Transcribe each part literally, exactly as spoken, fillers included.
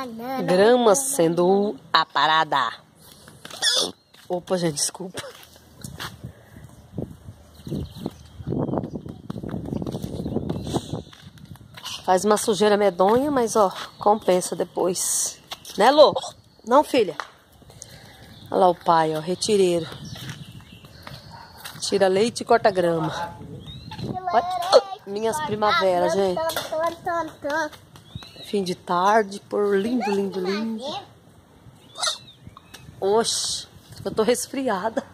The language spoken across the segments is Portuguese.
Grama sendo a parada. Opa, gente, desculpa. Faz uma sujeira medonha, mas ó, compensa depois. Né, Lô? Não, filha? Olha lá o pai, ó, retireiro. Tira leite e corta grama. Olha, minhas primaveras, gente. Fim de tarde, por lindo, lindo, lindo. Oxe, eu tô resfriada.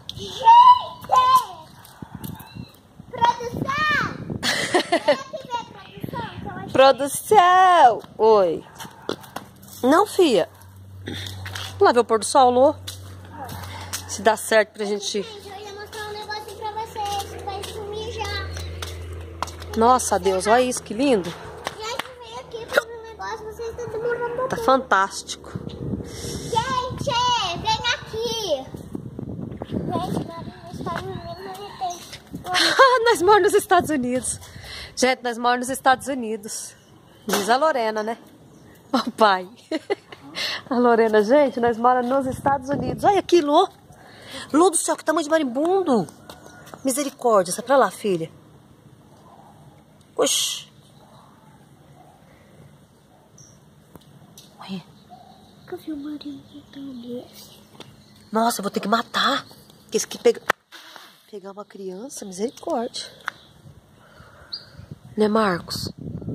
Produção! Produção! Oi. Não, filha. Vamos lá ver o pôr do sol, Lô. Se dá certo pra gente... Nossa, Deus, olha isso, que lindo. Tá fantástico. Gente, vem aqui. Nós moramos nos Estados Unidos. Gente, nós moramos nos Estados Unidos. Diz a Lorena, né? O pai. A Lorena, gente, nós moramos nos Estados Unidos. Olha aqui, Lô. Lô do céu, que tamanho de marimbondo. Misericórdia, sai pra lá, filha. Oxi. Olha. Nossa, eu vou ter que matar. Porque esse aqui pega... pegar uma criança, misericórdia. Né, Marcos?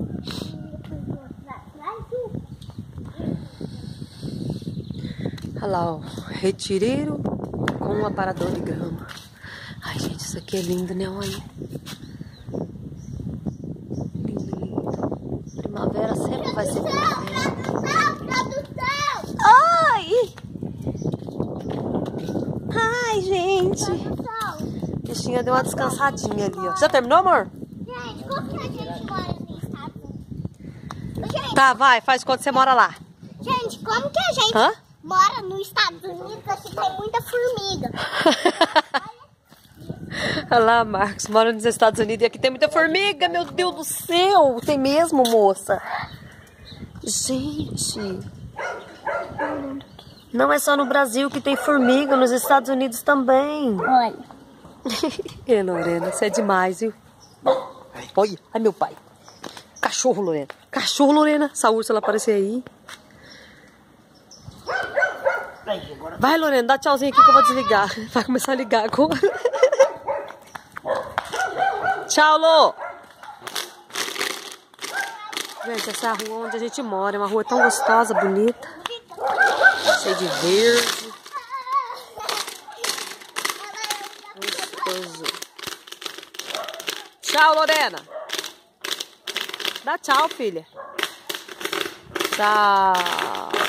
Olha lá, ó. Retireiro com um aparador de grama. Ai, gente, isso aqui é lindo, né? Olha. Lindo, lindo. Primavera sempre vai ser primavera. Ai! Ai, gente. A bichinha deu uma descansadinha ali, ó. Já terminou, amor? Gente, como que a gente mora nos Estados Unidos? Gente, tá, vai, faz quando você mora lá. Gente, como que a gente Hã? mora nos Estados Unidos? Aqui tem muita formiga. Olha lá, Marcos, mora nos Estados Unidos e aqui tem muita formiga, meu Deus do céu. Tem mesmo, moça? Gente. Não é só no Brasil que tem formiga, nos Estados Unidos também. Olha. É, Lorena, você é demais, viu? Olha, ai meu pai. Cachorro, Lorena. Cachorro, Lorena. Essa ursa, ela apareceu aí. Vai, Lorena, dá tchauzinho aqui que eu vou desligar. Vai começar a ligar agora. Tchau, Lô. Gente, essa é a rua onde a gente mora. É uma rua tão gostosa, bonita. Cheia de verde. Gostoso. Tchau, Lorena. Dá tchau, filha. Tchau.